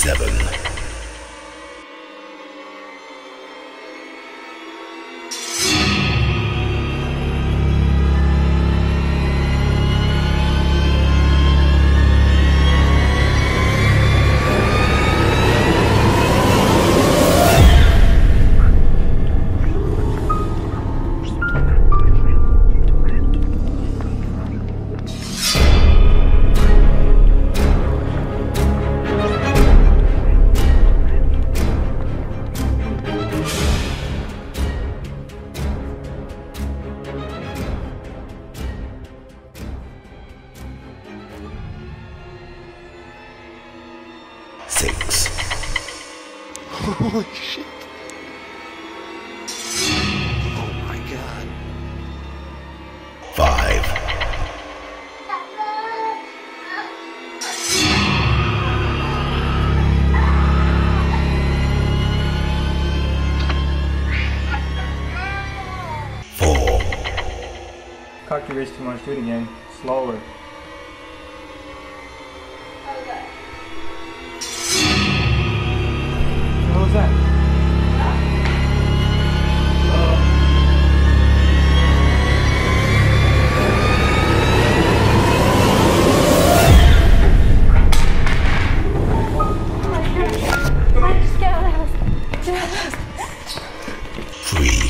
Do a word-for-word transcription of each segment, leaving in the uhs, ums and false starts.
Seven. Six. Holy shit. Oh my god. Five. Four. Cock your wrist too much, do it again. Slower. What was that? Three.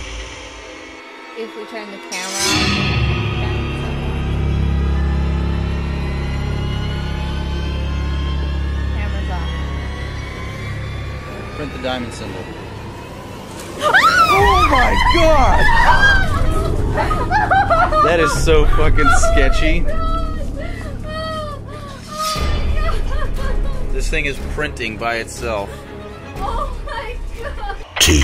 If we turn the camera on. Camera's off. Print the diamond symbol. Oh my god! That is so fucking sketchy. This thing is printing by itself. Oh my god! Two.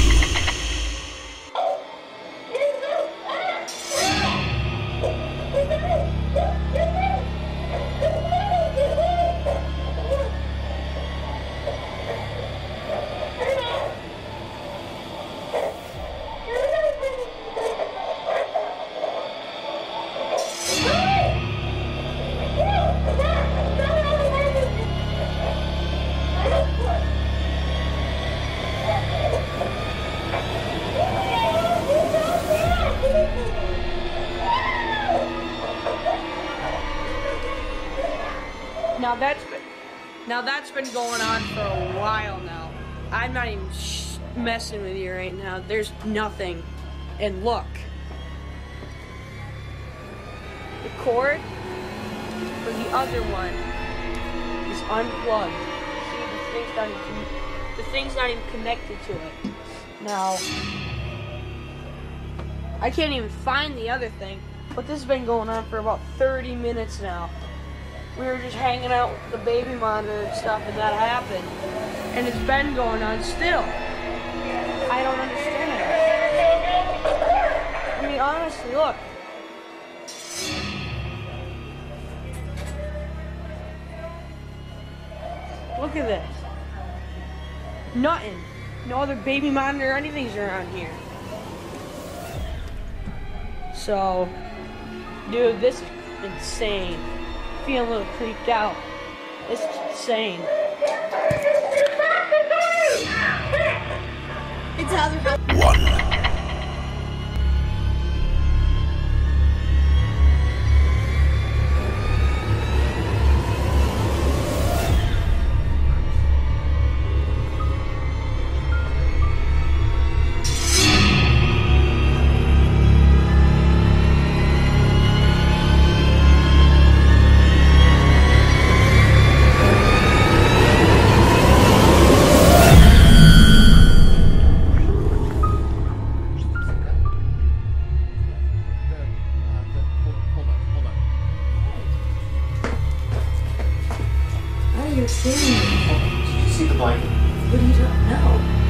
Now that's been, now that's been going on for a while now. I'm not even sh messing with you right now. There's nothing. And look. The cord for the other one is unplugged. See, the thing's not even, the thing's not even connected to it. Now, I can't even find the other thing, but this has been going on for about thirty minutes now. We were just hanging out with the baby monitor and stuff, and that happened. And it's been going on still. I don't understand it. I mean, honestly, look. Look at this. Nothing. No other baby monitor or anything's around here. So, dude, this is insane. Feeling a little creeped out. This is insane. It's how they're One. What are you seeing? Did you see the blanket? What do you don't know?